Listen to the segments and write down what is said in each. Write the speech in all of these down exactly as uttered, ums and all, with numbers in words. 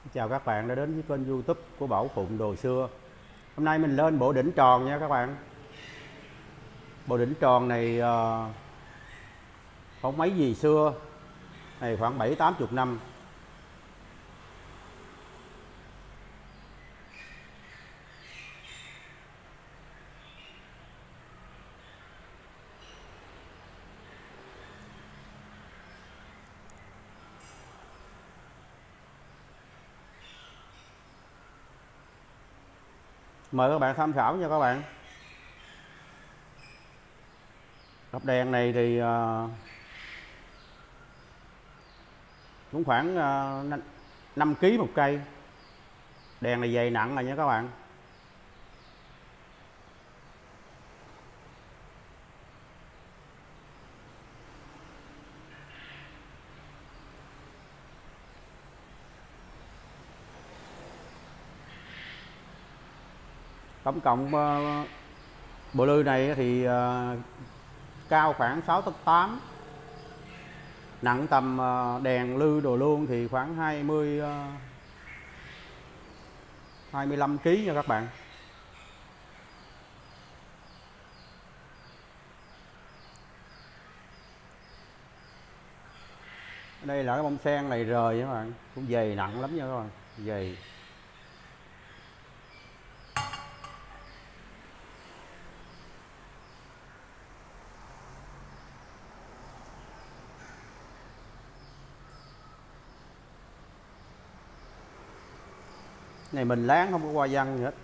Chào các bạn đã đến với kênh YouTube của Bảo Phụng Đồ Xưa. Hôm nay mình lên bộ đỉnh tròn nha các bạn. Bộ đỉnh tròn này uh, không mấy gì xưa, này khoảng bảy tám chục năm. Mời các bạn tham khảo nha các bạn. Cặp đèn này thì uh, cũng khoảng uh, năm ki lô gam một cây. Đèn này dày nặng rồi nha các bạn. Tổng cộng uh, bộ lư này thì uh, cao khoảng sáu tấc tám, nặng tầm uh, đèn lư đồ luôn thì khoảng hai mươi uh, hai mươi lăm ki lô gam nha các bạn. Đây là cái bông sen này rời các bạn, cũng dày nặng lắm nha các bạn, dày. Này mình láng không có qua văng gì hết.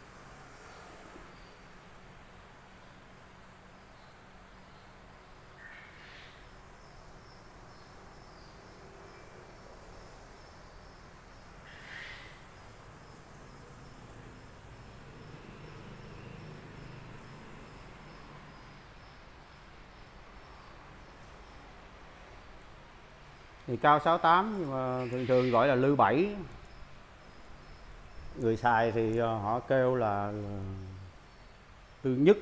Thì cao sáu tám nhưng mà thường thường gọi là lư bảy. Người xài thì họ kêu là lư nhất.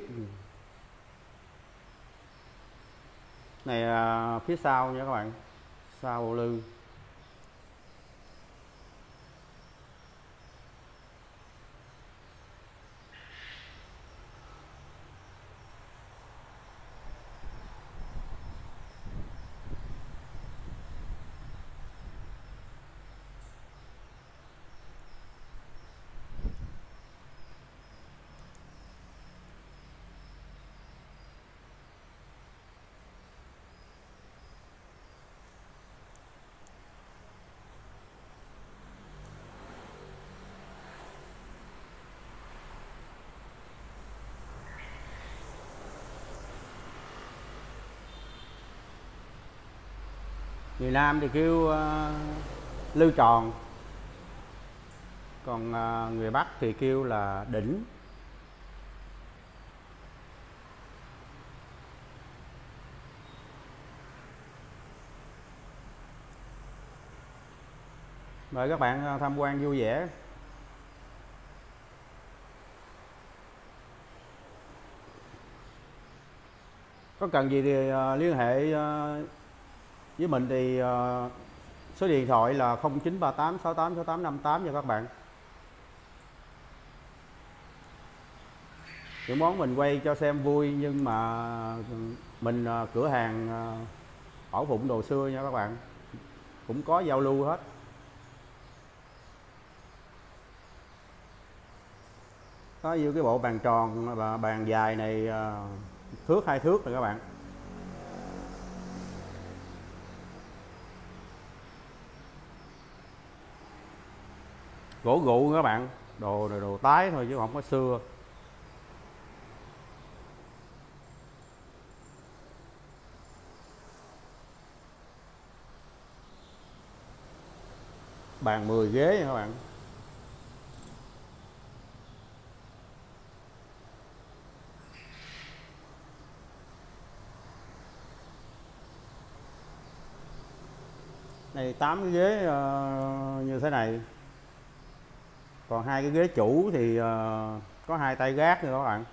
Này là phía sau nha các bạn, sau bộ lư. Người Nam thì kêu uh, lư tròn, còn uh, người Bắc thì kêu là đỉnh. Mời các bạn tham quan vui vẻ. Có cần gì thì uh, liên hệ uh, với mình thì uh, số điện thoại là không chín ba tám sáu tám sáu tám năm tám nha các bạn. Những món mình quay cho xem vui nhưng mà mình uh, cửa hàng uh, Bảo Phụng Đồ Xưa nha các bạn, cũng có giao lưu hết. Có như cái bộ bàn tròn và bàn dài này uh, thước hai thước rồi các bạn. Gỗ gụ các bạn, đồ đồ, đồ tái thôi chứ không có xưa. Bàn mười ghế nha các bạn. Này tám cái ghế uh, như thế này. Còn hai cái ghế chủ thì uh, có hai tay gác nữa các bạn.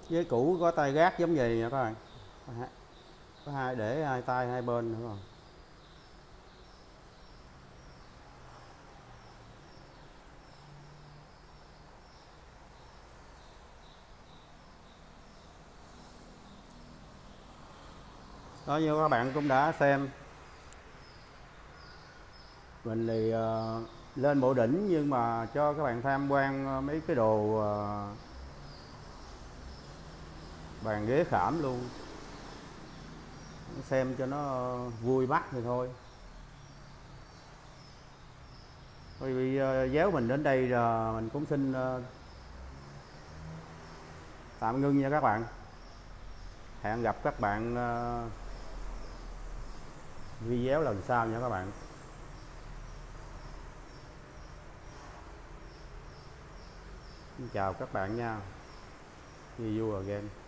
Ghế cũ có tay gác giống vậy nha các bạn, có hai để hai tay hai bên nữa rồi. Đó, như các bạn cũng đã xem, mình thì uh, lên bộ đỉnh nhưng mà cho các bạn tham quan mấy cái đồ uh, bàn ghế khảm luôn, xem cho nó vui mắt thì thôi. Bởi vì uh, déo mình đến đây là mình cũng xin uh, tạm ngưng nha các bạn. Hẹn gặp các bạn uh, video lần sau nha các bạn. Xin chào các bạn nha. See you again.